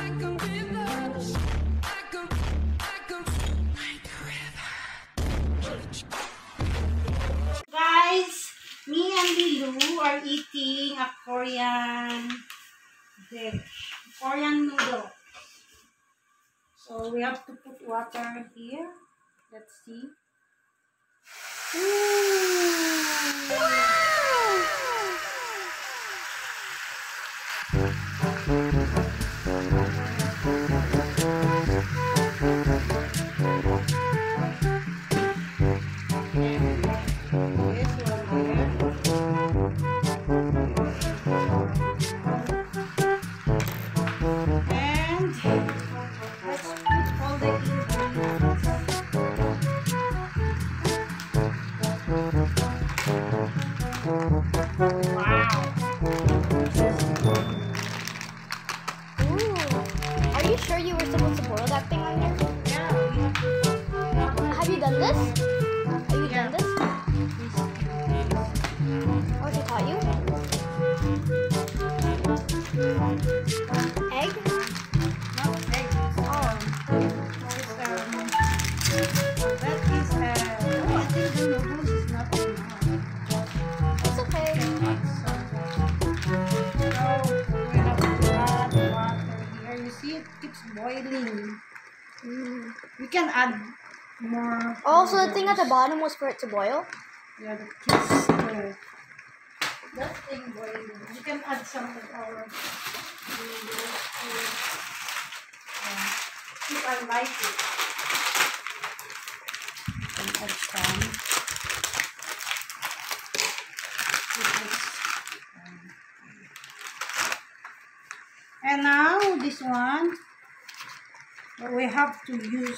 Guys, me and Lilu are eating a Korean dish, Korean noodle. So we have to put water here. Let's see. Are you sure you were supposed to boil that thing on there? Yeah. Have you done this? Have you done this? Or they taught you? Egg? Not egg. Oh. That is I think the noodles is not enough. It's okay. So we have to add water here. You see, it keeps boiling. We can add more. Oh, so the thing at the bottom was for it to boil? Yeah, that keeps that thing boiling. You can add some of our if I like it. You can add some. And now this one, we have to use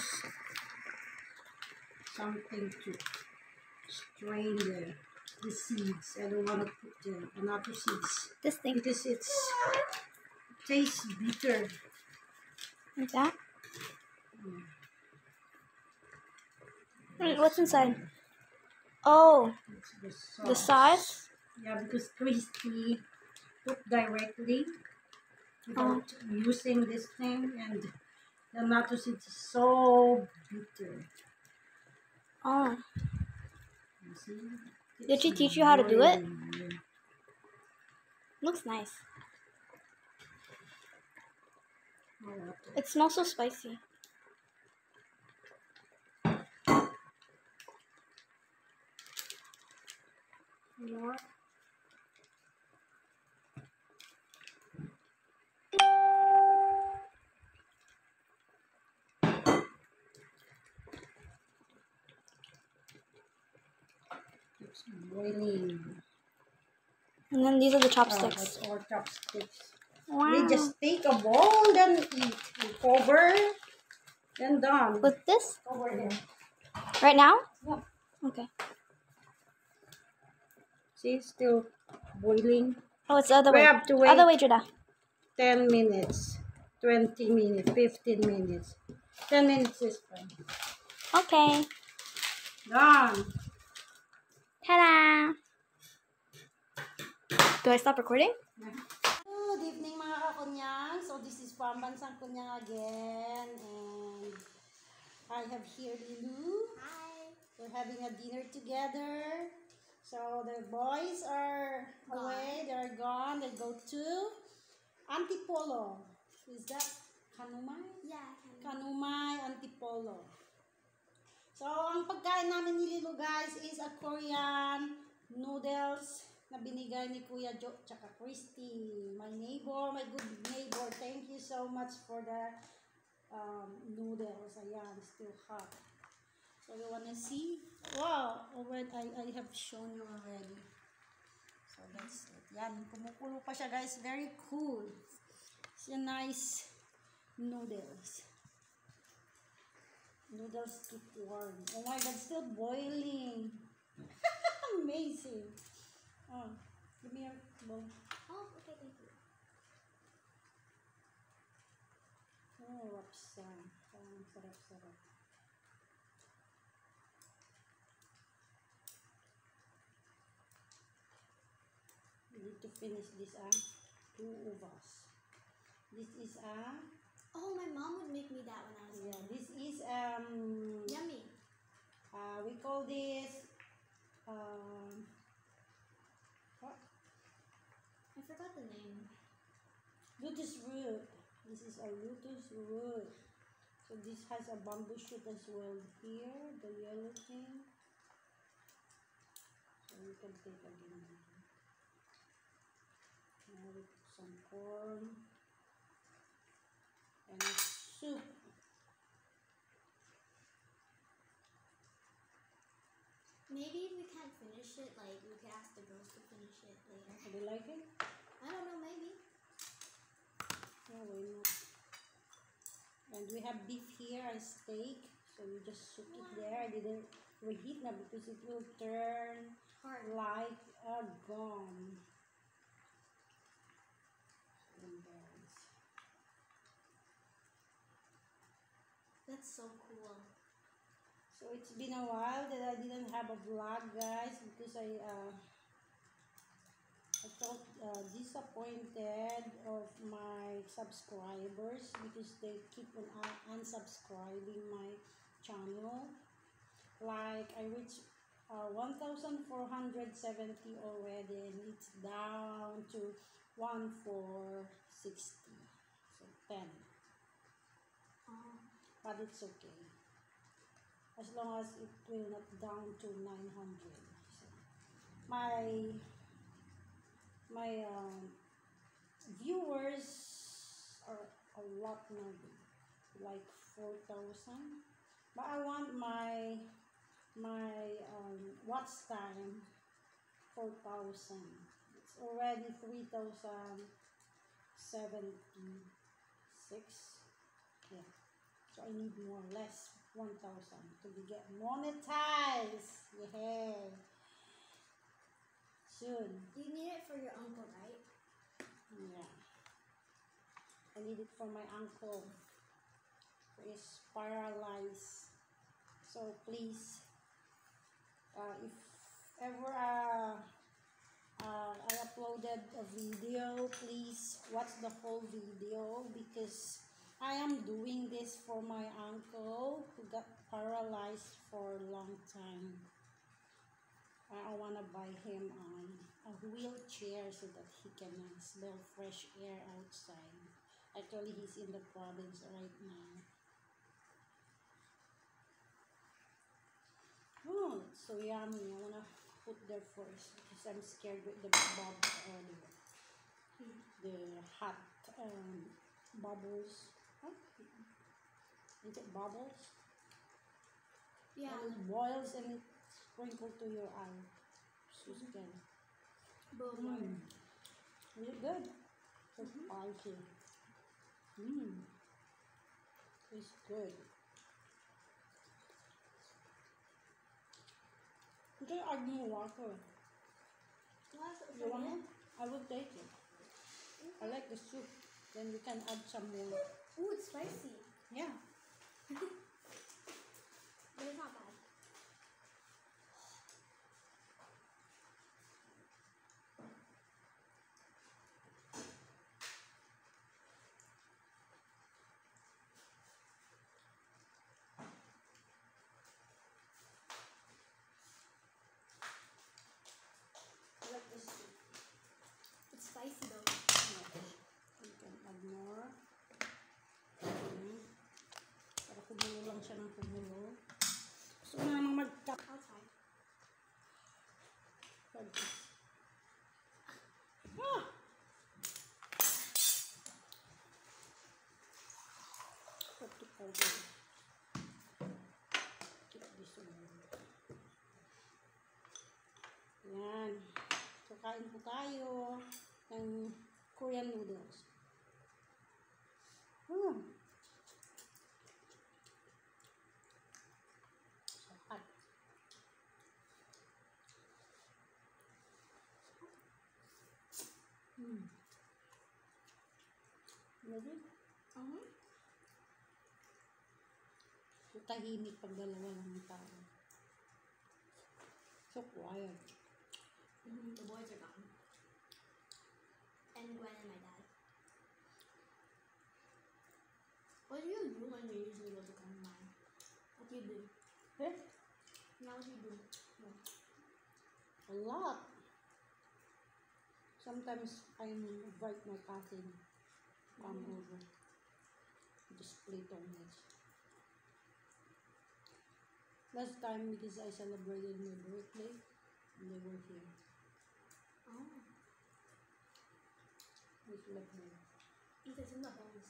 something to strain the seeds. I don't want to put the another seeds This thing. because it tastes bitter. Like that? Wait, what's inside? Oh, It's the sauce? Yeah, because Christy put directly without using this thing, and the nato seeds is so bitter. Oh. You see? Did she teach you how to do it? Yeah. Looks nice. More water. It smells so spicy. More. It's boiling. And then these are the Oh, chopsticks. that's our chopsticks. Wow. We just take a bowl, then eat. We cover, then done. With this? Over here. Right now? Yeah. Okay. See, still boiling. Oh, it's the other We way. have to wait. Other way, Judah. 10 minutes, 20 minutes, 15 minutes. 10 minutes is fine. Okay. Done. Ta-da! Do I stop recording? Good evening mga kakunyang. So this is Pambansang Kunyang again. And I have here Lilu. Hi. We're having a dinner together. So the boys are away. They're gone. They go to Antipolo. Is that Kanumay? Yeah, Kanumay, Antipolo. So, ang pagkain namin ni Lilu guys is a Korean noodles na binigay ni Kuya Joe tsaka Christy. My neighbor, my good neighbor. Thank you so much for the noodles. Ayan, still hot. So, you wanna see? Wow, already, I have shown you already. So, that's it. Yan, kumukulo pa siya guys. Very cool. It's a nice noodles. Noodles keep warm. Oh my god, still boiling. Amazing. Oh, give me your bowl. Oh, okay, thank you. Oh, rapsan. Parang sarap-sarap. We need to finish this, 2 of us. This is my mom would make me that when I was Yeah, little. this is Yummy. we call this what? I forgot the name. Lotus root. This is a lotus root. So this has a bamboo shoot as well here, the yellow thing. So we can take again. Now we put some corn and a soup. Maybe if we can't finish it, like we could ask the girls to finish it later. Do you like it? I don't know, maybe. Yeah, why not? And we have beef here, a steak. So we just soak it there. I didn't reheat now because it will turn Hard. like a gum. And there's That's so cool. So it's been a while that I didn't have a vlog, guys, because I felt disappointed of my subscribers because they keep on unsubscribing my channel. Like I reached 1,470 already, and it's down to 1,460. So 10, Oh. but it's okay. As long as it will not down to 900. So my viewers are a lot now, like 4,000. But I want my watch time 4,000. It's already 3,076. Yeah. So I need more, less 1,000 to be get monetized. Yeah. Soon. You need it for your uncle, right? Yeah. I need it for my uncle who is paralyzed. So please, if ever I uploaded a video, please watch the whole video because I am doing this for my uncle who got paralyzed for a long time. I want to buy him a wheelchair so that he can smell fresh air outside. Actually, he's in the province right now. Oh, it's so yummy. I want to put there first because I'm scared with the the hot bubbles. What? Is it bubbles? Yeah. And it boils and it sprinkles to your eye. So scary. Boom. Really good. So spicy. It's good. You can add more water. You want more? I will take it. I like the soup. Then you can add some more. Ooh, it's spicy. Yeah. But it's not bad. I like the soup. It's spicy though. You can add more. Para kumulo lang siya ng kumulo. Gusto ko na namang mag-cut. I'll try. Ah! Put it over. Keep this on. Yan. So, kain po tayo ng Korean noodles. So hot. Ready? So, tahimik pag dalawa lang ang tao. So quiet. The boys are gone. And Gwen and my dad. What did these noodles become mine. What do you do? Eh? Now what do you do? No. A lot. Sometimes I invite my cousin come over. Just play tennis. Last time because I celebrated my birthday, and they were here. Oh. It was lovely. Eat it in the bones.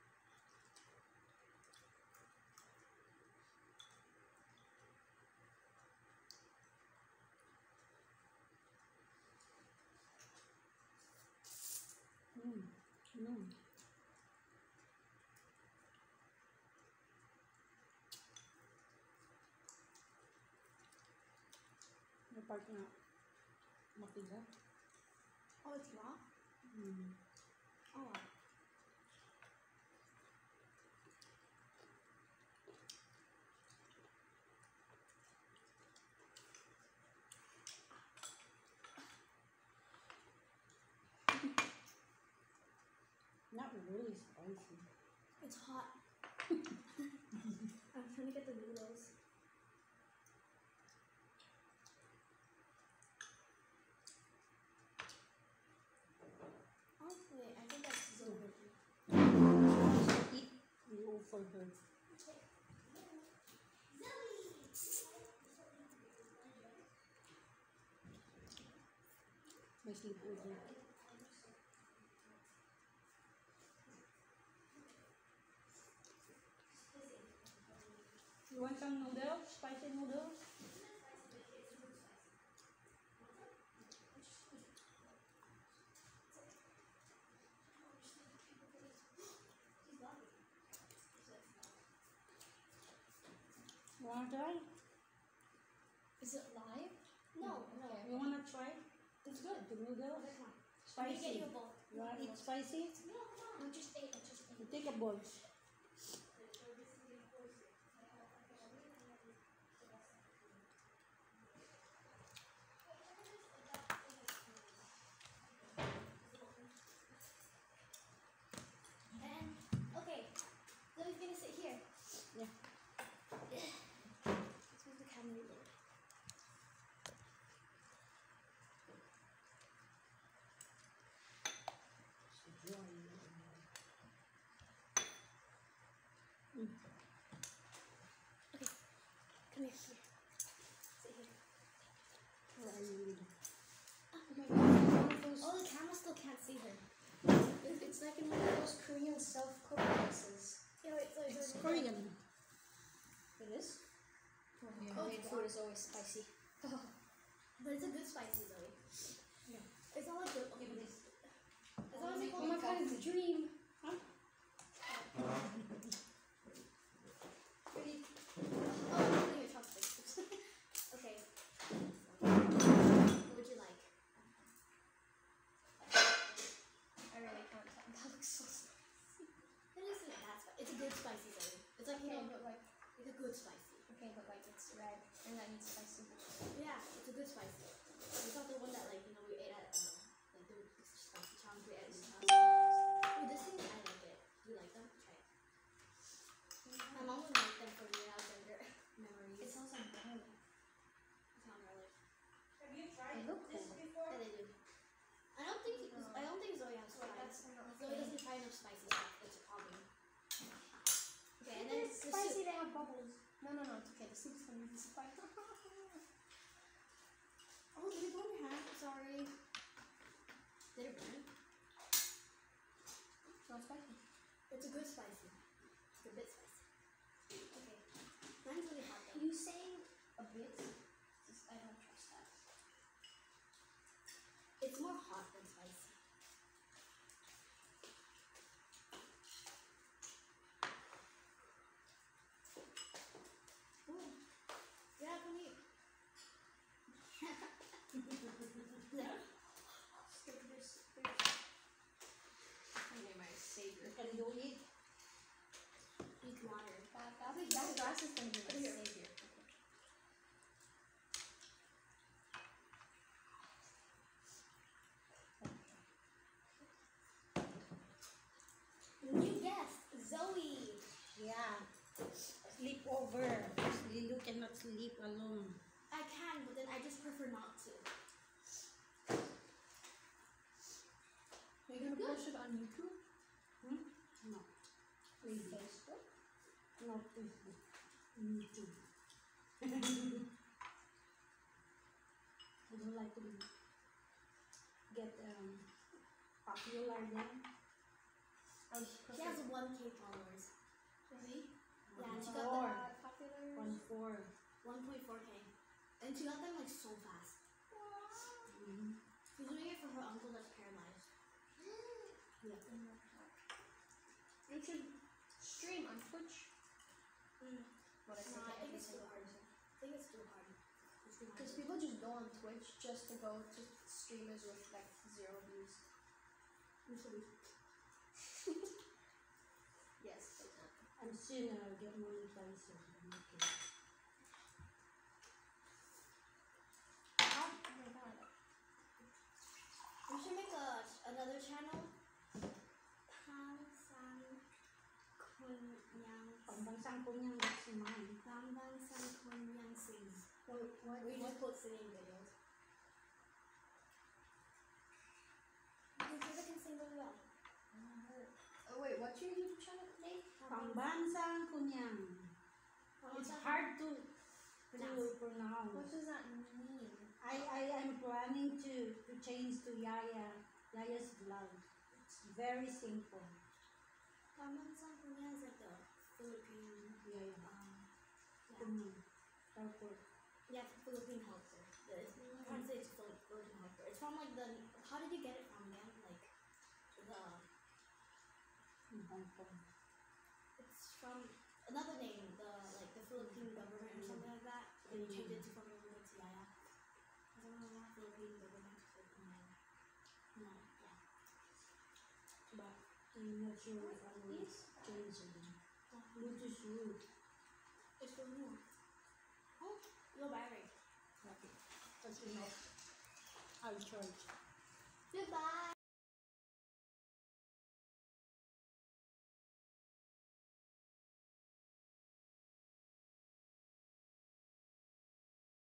Mm. May part na makiga. Oh, it's raw? Mm. Oh. Not really spicy. It's hot. I'm trying to get the noodles. Honestly, I think that's Zoe. So eat, you for her. My sleepover. You want some noodles? Spicy noodles? You wanna try? Is it live? No, no. You wanna try It's good. the noodles? Okay, come on. Let me get Spicy. you a bowl. You wanna eat spicy? No, come on. Just ate. You take a bowl. And, okay. Zoe's gonna sit here. Yeah. Let's move the camera a little. Okay. Come here. Sit here. Where are you? Oh my god. Oh, the camera still can't see her. It's like in one of those Korean self-cook places. Yeah, wait, sorry, It's sorry. Korean. It is? Oh, Korean food is always spicy. but it's a good spicy, Zoe. Yeah. It's not like the. Okay, but it's. As long as they Oh call my it god, it's a dream. Oh, I'm putting your chopsticks. Okay. What would you like? I really can't tell. That looks so spicy. It isn't that spicy. It's a good spicy, Zoe. It's like, you Okay, know, but like, it's a good spicy. okay, but like it's red and that needs spicy. Yeah, it's a good spicy. It's not the one that, like, you know, we ate at, like, the spicy challenge we ate at Utah. Ooh, this thing, I like it. Do you like them? Try it. My mom would make them for me when I was younger. Memories. It smells like garlic. It's not garlic. Have you They look cool. Yeah, they do. I don't think Zoe has Wait, tried. that's not Zoe okay. doesn't try enough spicy stuff. It's a problem. Okay, and then It's the spicy, soup. they have bubbles. No, it's okay. The soup's gonna be spicy. Oh, did it burn your hand? Sorry. Did it burn? It's not spicy. It's a good spicy. It's a bit spicy. Okay. Mine's really hot though. You saying a bit? I don't trust that. It's more hot than spicy. Ooh. Yeah, come eat. My savior. Can you eat? Eat water. That glass is gonna be my Here. savior. New guest, Zoe. Yeah. keep alone. I can, but then I just prefer not to. Are you gonna post it on YouTube? No. Maybe. Facebook? No, Facebook. YouTube. I don't like to get popular then. She has 1K followers. Really? Yeah, and she Four. got Popular? 1.4. 1.4K. And she got them like so fast. Mm-hmm. She's doing it for her uncle that's paralyzed. Yeah. You should stream on Twitch. What No, I think it's too single hard. person. I think it's too hard. It's too hard. Because people just go on Twitch just to go to streamers with like 0 views. Yes, for example. And soon I'll get monetized. Okay. Oh my god. We should make another channel. Pangsan Kunyang Pambansang kunyang, that's mine. Pangsan Kunyang sings. What? We just put singing videos. Because David can sing really well. Oh wait, what's your YouTube channel name? Pambansang kunyang. It's hard to pronounce. What does that mean? I'm planning to change to Yaya's vlog. It's very simple. Pangsan Kunyang is like the Philippine, Philippine helper. I can't say it's Philippine helper. It's from like the. How did you get it from again? Like the. In Hong Kong. It's from another name, the Philippine government or something like that. Then you change it to from government to Yaya. I don't know why Philippine government to Philippine Yaya. No, yeah. But I'm not sure if I will change it. Bluetooth root. It's for you. Oh, low battery. Okay. That's enough. I'll charge. Goodbye.